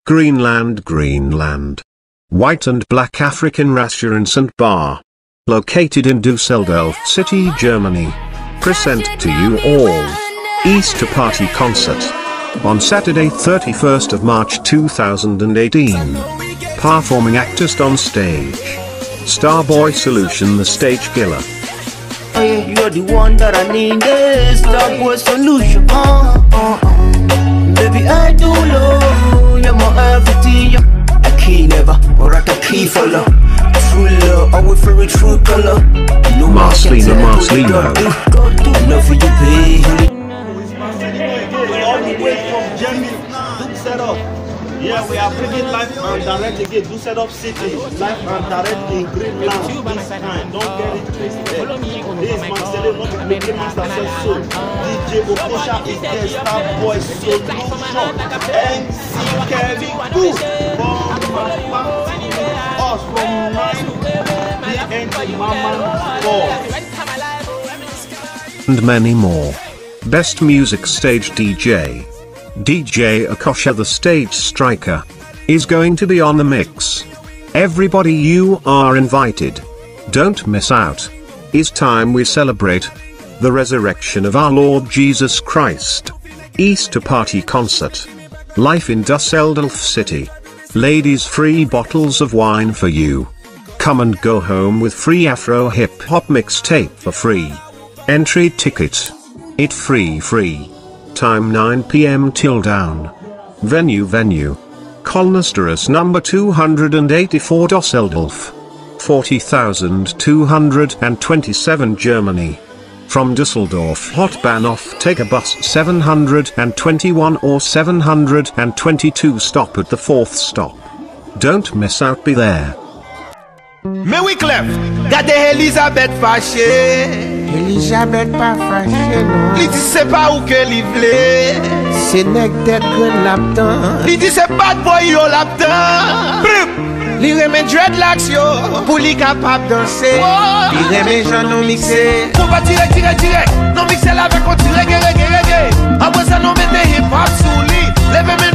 Greenland, Greenland. White and black African restaurant bar. Located in Düsseldorf City, Germany. Present to you all. Easter Party Concert. On Saturday 31st of March 2018. Performing actors on stage. Starboy Solution, the stage killer. Oh yeah, you're the one that I need, Starboy Solution. Baby, I do love, you're my everything. A key never, or like a key for love. True love, I will feel it true color. Marcelino. I love for you, baby. All the way from Germany, do set up. Yeah, we are bringing live and direct again. Do set up city, live and direct in Greenland this time. Don't get it twisted. This is Marcelino, not the making master says so. DJ Okosha is there, Starboy Solution, MC Kevin Boo, us from 9 the Mama Sports. And many more. Best Music Stage DJ. DJ Okosha, the stage striker, is going to be on the mix. Everybody, you are invited. Don't miss out. It's time we celebrate the resurrection of our Lord Jesus Christ. Easter Party Concert. Life in Düsseldorf City. Ladies, free bottles of wine for you. Come and go home with free Afro hip hop mixtape for free. Entry ticket. It free. Time 9 PM till down. Venue Kolnestrasse number 284 Düsseldorf. 40,227 Germany. From Düsseldorf Hauptbahnhof take a bus 721 or 722, stop at the 4th stop. Don't miss out, be there. Mais oui, Clef, gardez Elisabeth fâchée. Elisabeth pas fâchée, non. Il dit c'est pas où que li vle. C'est nèg tête que l'aptan. Il dit c'est pas de boy yo l'aptan. Li remet dreadlocks yo pour li capable danser. Li remet Jean mixé. Pour pas tirer. Non mixer la avec on tire reggae. Après ça non mettez hip hop sous lit. Levez